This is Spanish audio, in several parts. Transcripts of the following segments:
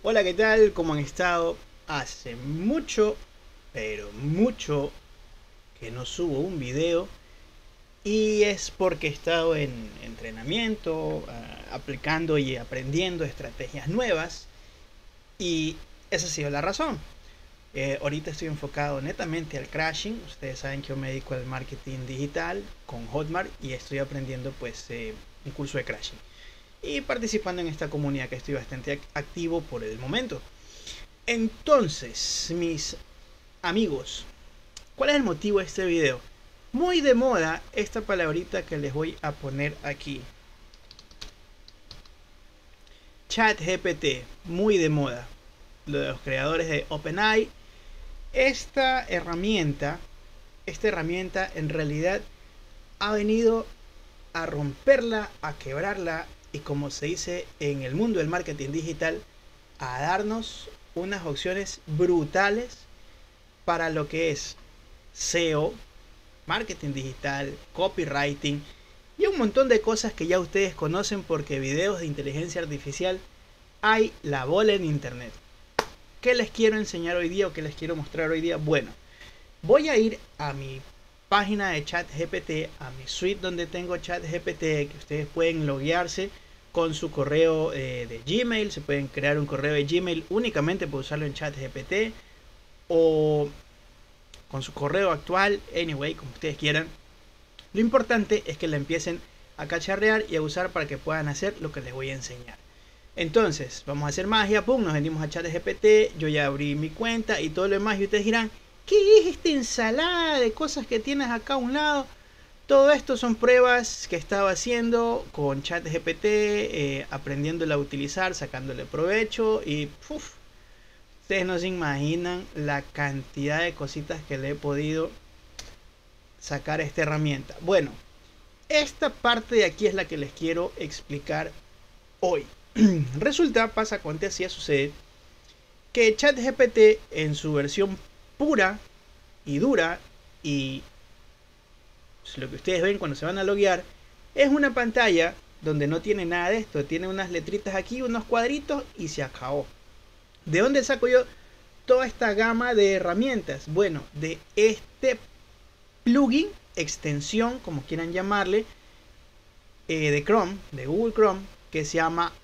Hola, ¿qué tal? ¿Cómo han estado? Hace mucho, pero mucho que no subo un video y es porque he estado en entrenamiento, aplicando y aprendiendo estrategias nuevas y esa ha sido la razón. Ahorita estoy enfocado netamente al crashing. Ustedes saben que yo me dedico al marketing digital con Hotmart y estoy aprendiendo un curso de crashing y participando en esta comunidad que estoy bastante activo por el momento. Entonces, mis amigos, ¿cuál es el motivo de este video? Muy de moda esta palabrita que les voy a poner aquí. ChatGPT, muy de moda. Lo de los creadores de OpenAI. Esta herramienta en realidad ha venido a romperla, a quebrarla y, como se dice en el mundo del marketing digital, a darnos unas opciones brutales para lo que es SEO, marketing digital, copywriting y un montón de cosas que ya ustedes conocen porque videos de inteligencia artificial hay la bola en internet. ¿Qué les quiero enseñar hoy día o qué les quiero mostrar hoy día? Bueno, voy a ir a mi página de ChatGPT, a mi suite donde tengo ChatGPT, que ustedes pueden loguearse con su correo de Gmail. Se pueden crear un correo de Gmail únicamente para usarlo en ChatGPT o con su correo actual, anyway, como ustedes quieran. Lo importante es que la empiecen a cacharrear y a usar para que puedan hacer lo que les voy a enseñar. Entonces, vamos a hacer magia, pum, nos venimos a ChatGPT, yo ya abrí mi cuenta y todo lo demás y ustedes dirán, ¿qué es esta ensalada de cosas que tienes acá a un lado? Todo esto son pruebas que estaba haciendo con ChatGPT, aprendiéndola a utilizar, sacándole provecho y ustedes no se imaginan la cantidad de cositas que le he podido sacar a esta herramienta. Bueno, esta parte de aquí es la que les quiero explicar hoy. Resulta, pasa, acontece, sucede que ChatGPT en su versión pura y dura y pues, lo que ustedes ven cuando se van a loguear es una pantalla donde no tiene nada de esto, tiene unas letritas aquí, unos cuadritos y se acabó. ¿De dónde saco yo toda esta gama de herramientas? Bueno, de este plugin, extensión, como quieran llamarle, de Chrome, de Google Chrome, que se llama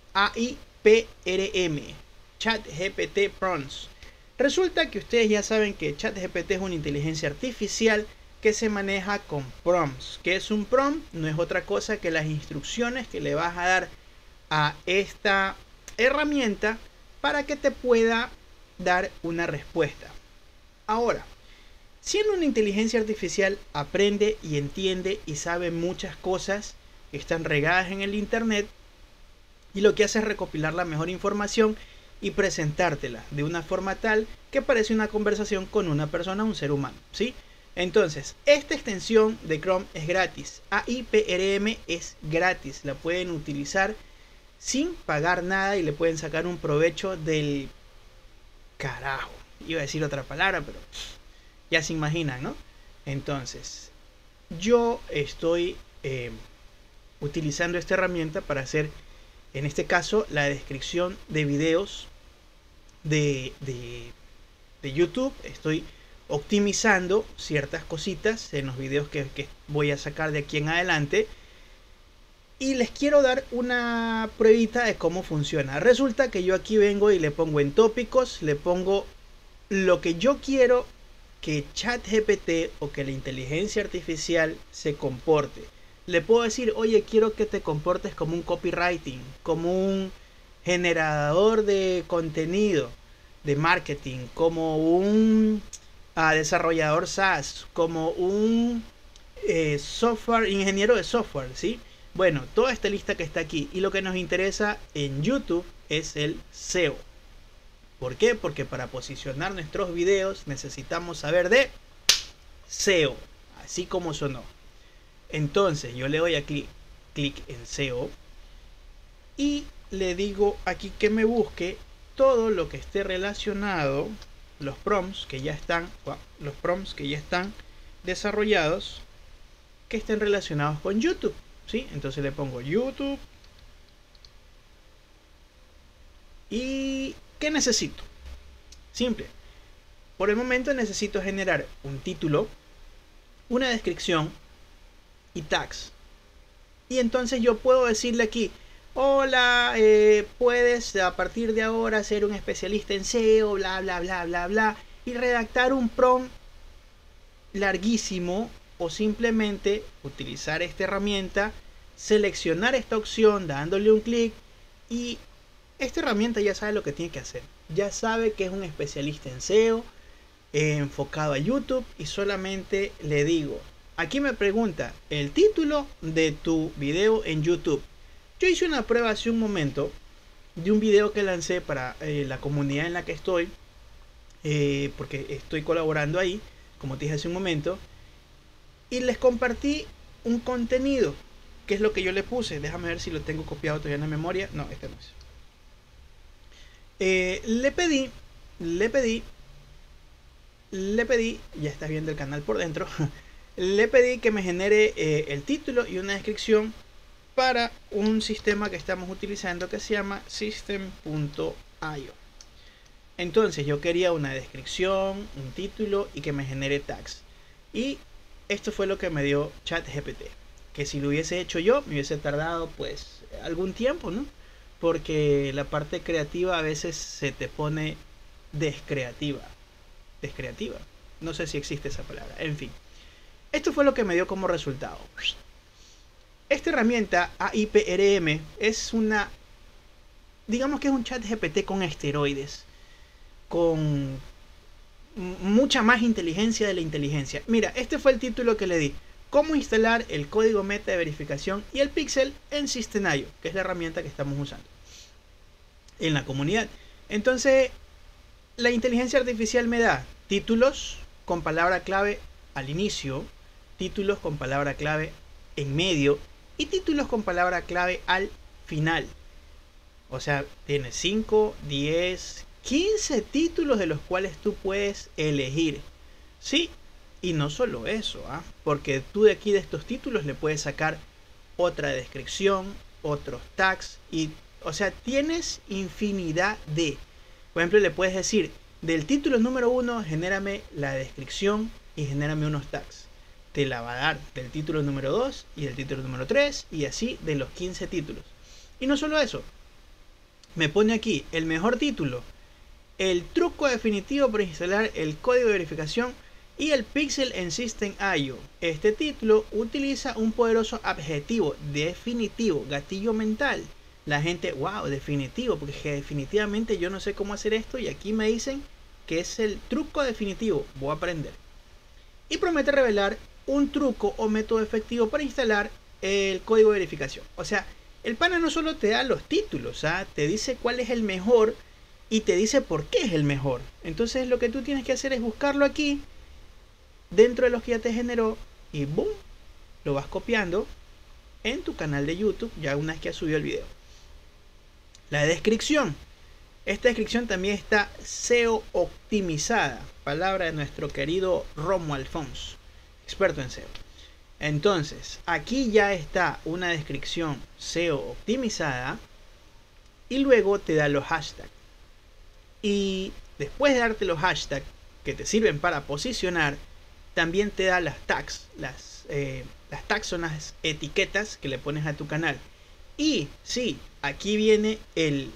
AIPRM, ChatGPT Prompts. Resulta que ustedes ya saben que ChatGPT es una inteligencia artificial que se maneja con prompts. ¿Qué es un prompt? No es otra cosa que las instrucciones que le vas a dar a esta herramienta para que te pueda dar una respuesta. Ahora, siendo una inteligencia artificial, aprende y entiende y sabe muchas cosas que están regadas en el internet y lo que hace es recopilar la mejor información y presentártela de una forma tal que parece una conversación con una persona, un ser humano, ¿sí? Entonces, esta extensión de Chrome es gratis. AIPRM es gratis. La pueden utilizar sin pagar nada y le pueden sacar un provecho del carajo. Iba a decir otra palabra, pero ya se imaginan, ¿no? Entonces, yo estoy utilizando esta herramienta para hacer, en este caso, la descripción de videos de YouTube. Estoy optimizando ciertas cositas en los videos que voy a sacar de aquí en adelante. Y les quiero dar una pruebita de cómo funciona. Resulta que yo aquí vengo y le pongo en tópicos, le pongo lo que yo quiero que ChatGPT o que la inteligencia artificial se comporte. Le puedo decir, oye, quiero que te comportes como un copywriting, como un generador de contenido, de marketing, como un desarrollador SaaS, como un software, ingeniero de software, ¿sí? Bueno, toda esta lista que está aquí. Y lo que nos interesa en YouTube es el SEO. ¿Por qué? Porque para posicionar nuestros videos necesitamos saber de SEO, así como sonó. Entonces yo le doy aquí clic en SEO y le digo aquí que me busque todo lo que esté relacionado, los prompts que ya están, desarrollados, que estén relacionados con YouTube, ¿sí? Entonces le pongo YouTube y ¿Qué necesito? Simple. Por el momento necesito generar un título, una descripción y tags. Y entonces yo puedo decirle aquí, hola, puedes a partir de ahora ser un especialista en SEO, bla, bla, bla, bla, bla. Y redactar un prompt larguísimo, o simplemente utilizar esta herramienta, seleccionar esta opción dándole un clic, y esta herramienta ya sabe lo que tiene que hacer. Ya sabe que es un especialista en SEO, enfocado a YouTube, y solamente le digo, aquí me pregunta el título de tu video en YouTube. Yo hice una prueba hace un momento de un video que lancé para la comunidad en la que estoy, porque estoy colaborando ahí, como te dije hace un momento, y les compartí un contenido, que es lo que yo le puse. Déjame ver si lo tengo copiado todavía en la memoria. No, este no es. Le pedí, ya estás viendo el canal por dentro, le pedí que me genere el título y una descripción para un sistema que estamos utilizando que se llama System.io. Entonces yo quería una descripción, un título y que me genere tags. Y esto fue lo que me dio ChatGPT. Que si lo hubiese hecho yo, me hubiese tardado pues algún tiempo, ¿no? Porque la parte creativa a veces se te pone descreativa. No sé si existe esa palabra. En fin. Esto fue lo que me dio como resultado. Esta herramienta AIPRM es una... digamos que es un ChatGPT con esteroides. Con mucha más inteligencia de la inteligencia. Mira, este fue el título que le di. Cómo instalar el código meta de verificación y el pixel en System.io, que es la herramienta que estamos usando en la comunidad. Entonces, la inteligencia artificial me da títulos con palabra clave al inicio, títulos con palabra clave en medio y títulos con palabra clave al final. O sea, tiene 5, 10, 15 títulos de los cuales tú puedes elegir. Sí, y no solo eso, porque tú de aquí de estos títulos le puedes sacar otra descripción, otros tags, y o sea, tienes infinidad de... Por ejemplo, le puedes decir, del título número 1, genérame la descripción y genérame unos tags. Te la va a dar del título número 2 y del título número 3, y así de los 15 títulos. Y no solo eso, me pone aquí el mejor título, el truco definitivo para instalar el código de verificación y el pixel en System.io. Este título utiliza un poderoso adjetivo definitivo, gatillo mental. La gente, wow, definitivo, porque definitivamente yo no sé cómo hacer esto, y aquí me dicen que es el truco definitivo. Voy a aprender. Y promete revelar un truco o método efectivo para instalar el código de verificación. O sea, el pana no solo te da los títulos, te dice cuál es el mejor y te dice por qué es el mejor. Entonces lo que tú tienes que hacer es buscarlo aquí dentro de los que ya te generó, y boom, lo vas copiando en tu canal de YouTube ya una vez que has subido el video. La descripción. Esta descripción también está SEO optimizada. Palabra de nuestro querido Romo Alfonso, experto en SEO. Entonces, aquí ya está una descripción SEO optimizada, y luego te da los hashtags. Y después de darte los hashtags que te sirven para posicionar, también te da las tags. Las tags son las etiquetas que le pones a tu canal. Y sí, aquí viene el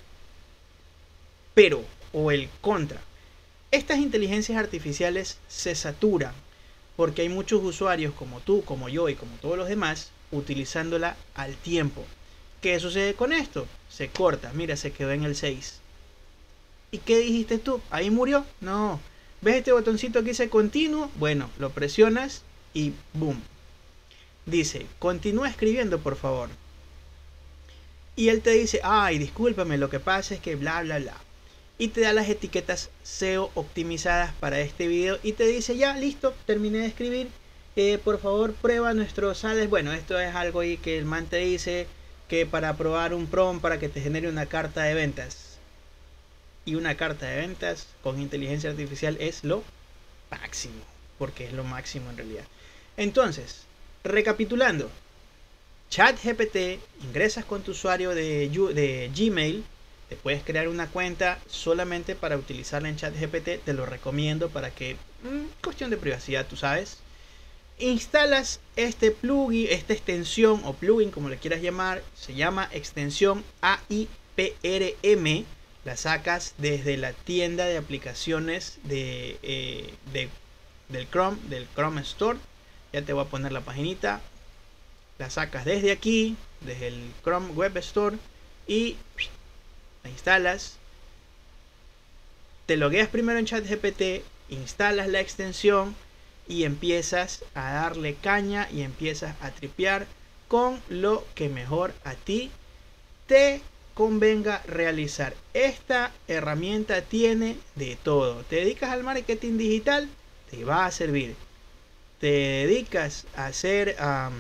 pero o el contra. Estas inteligencias artificiales se saturan porque hay muchos usuarios como tú, como yo y como todos los demás utilizándola al tiempo. ¿Qué sucede con esto? Se corta, mira, se quedó en el 6. ¿Y qué dijiste tú? ¿Ahí murió? No. ¿Ves este botoncito que dice continuo? Bueno, lo presionas y boom. Dice, continúa escribiendo por favor. Y él te dice, ay, discúlpame, lo que pasa es que bla, bla, bla. Y te da las etiquetas SEO optimizadas para este video y te dice, ya, listo, terminé de escribir. Por favor, prueba nuestros sales. Bueno, esto es algo ahí que el man te dice que para probar un prompt para que te genere una carta de ventas. Y una carta de ventas con inteligencia artificial es lo máximo, porque es lo máximo en realidad. Entonces, recapitulando, ChatGPT, ingresas con tu usuario de Gmail, te puedes crear una cuenta solamente para utilizarla en ChatGPT. Te lo recomiendo para que, cuestión de privacidad, tú sabes. Instalas este plugin, esta extensión o plugin, como le quieras llamar. Se llama extensión AIPRM. La sacas desde la tienda de aplicaciones del Chrome Store. Ya te voy a poner la paginita. La sacas desde aquí, desde el Chrome Web Store, y la instalas. Te logueas primero en ChatGPT, instalas la extensión y empiezas a darle caña y empiezas a tripear con lo que mejor a ti te convenga realizar. Esta herramienta tiene de todo. Te dedicas al marketing digital, te va a servir. Te dedicas a hacer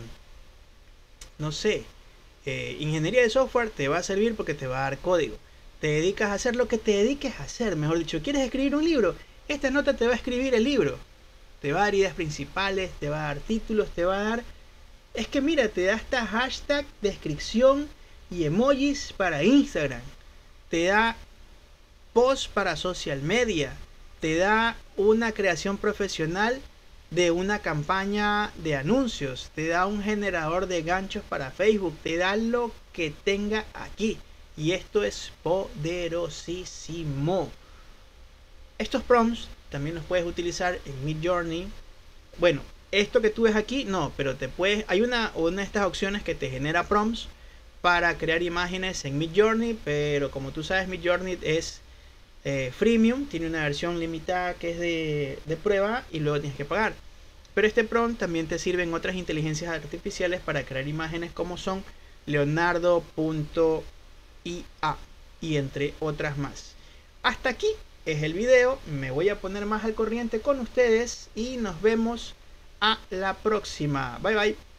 no sé, ingeniería de software, te va a servir porque te va a dar código. Te dedicas a hacer lo que te dediques a hacer, mejor dicho. ¿Quieres escribir un libro? Esta nota te va a escribir el libro. Te va a dar ideas principales, te va a dar títulos, te va a dar... Es que mira, te da hasta hashtag, descripción y emojis para Instagram. Te da post para social media. Te da una creación profesional de una campaña de anuncios. Te da un generador de ganchos para Facebook. Te da lo que tenga aquí. Y esto es poderosísimo. Estos prompts también los puedes utilizar en Midjourney. Bueno, esto que tú ves aquí no, pero te puedes... Hay una de estas opciones que te genera prompts para crear imágenes en Midjourney, pero como tú sabes, Midjourney es freemium, tiene una versión limitada que es de prueba y luego tienes que pagar. Pero este prompt también te sirve en otras inteligencias artificiales para crear imágenes como son Leonardo.ia y entre otras más. Hasta aquí es el video, me voy a poner más al corriente con ustedes y nos vemos a la próxima. Bye bye.